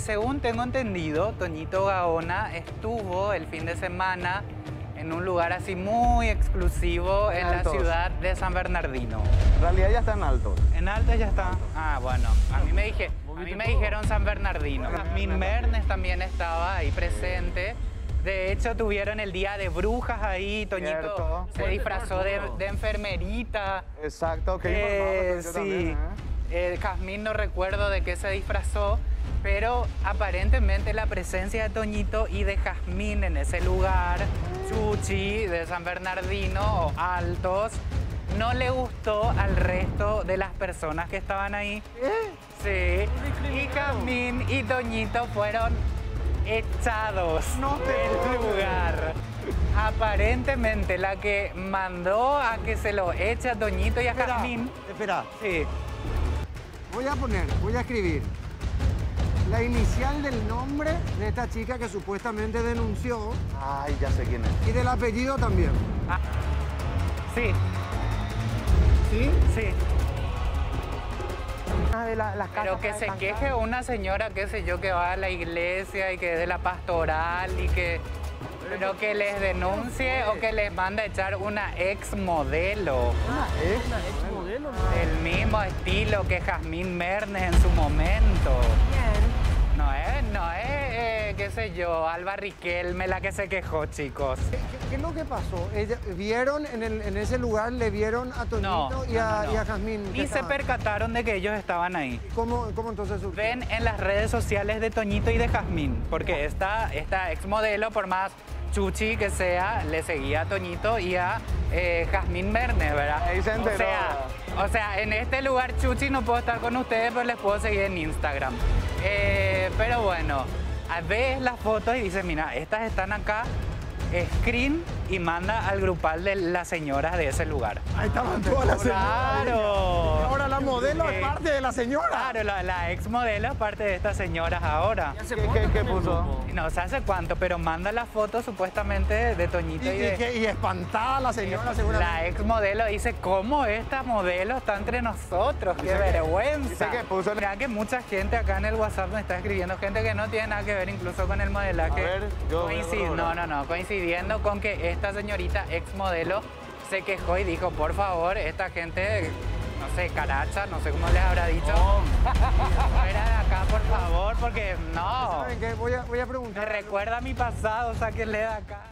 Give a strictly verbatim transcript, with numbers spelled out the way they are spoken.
según tengo entendido, Toñito Gaona estuvo el fin de semana en un lugar así muy exclusivo en la Altos. ciudad de San Bernardino. En realidad ya está en alto. ¿En Alta ya está? Ah, bueno. A mí me, dije, a mí me dijeron San Bernardino. Jazmín Mernes también estaba ahí presente. De hecho, tuvieron el día de brujas ahí. Toñito Cierto. se disfrazó de, de enfermerita. Exacto, que Eh, informado yo sí. también, ¿eh? Eh, Jazmín no recuerdo de qué se disfrazó, pero aparentemente la presencia de Toñito y de Jazmín en ese lugar, Chuchi, de San Bernardino o Altos, no le gustó al resto de las personas que estaban ahí. Sí. Y Jazmín y Toñito fueron echados No te del puedo lugar. Aparentemente la que mandó a que se lo eche a Toñito y a Espera, Jazmín. espera. Sí. Voy a poner, voy a escribir la inicial del nombre de esta chica que supuestamente denunció Ay, ya sé quién es. y del apellido también. Ah, sí, ¿Sí? sí. Una de la- las Pero casas que para se descansar. queje una señora, qué sé yo, que va a la iglesia y que es de la pastoral y que... Pero que les denuncie o que les manda a echar una ex modelo ¿Eh? del mismo estilo que Jazmín Mernes en su momento. No es, no es, eh, qué sé yo, Alba Riquelme la que se quejó, chicos. ¿Qué, qué- qué es lo que pasó? Ella- ¿Vieron en, el- en ese lugar, le vieron a Toñito No, y, a, no, no, no. y a Jazmín? que Ni se estaban? percataron de que ellos estaban ahí. ¿Cómo, ¿Cómo entonces surgió? Ven en las redes sociales de Toñito y de Jazmín, porque esta, esta ex modelo, por más chuchi que sea, le seguía a Toñito y a eh, Jazmín Mernes, ¿verdad? Ahí se enteró. O sea, o sea, en este lugar chuchi no puedo estar con ustedes, pero les puedo seguir en Instagram. Eh, pero bueno, a- ves las fotos y dices, mira, estas están acá, screen, y manda al grupal de las señoras de ese lugar. Ahí estaban todas las señoras. ¡Claro! Ahora la modelo es Sí. parte de la señora. Claro, la, la ex modelo es parte de estas señoras ahora. ¿Qué, qué- qué puso? No sé hace cuánto, pero manda la foto supuestamente de Toñito Y, y, y de... que- y espantada la señora seguramente. La ex modelo dice, ¿cómo esta modelo está entre nosotros? ¡Qué Dice que- vergüenza! dice que puso- Mira que mucha gente acá en el WhatsApp me está escribiendo, gente que no tiene nada que ver incluso con el modelaje. A ver, yo voy a Coincid- corroborar. No, no, no, coincidiendo con que esta señorita ex modelo se quejó y dijo, por favor, esta gente, no sé, caracha, no sé cómo les habrá dicho, fuera de acá, por favor, porque no, ¿Saben qué? Voy a, voy a me preguntar. recuerda a mi pasado, sáquenle de acá.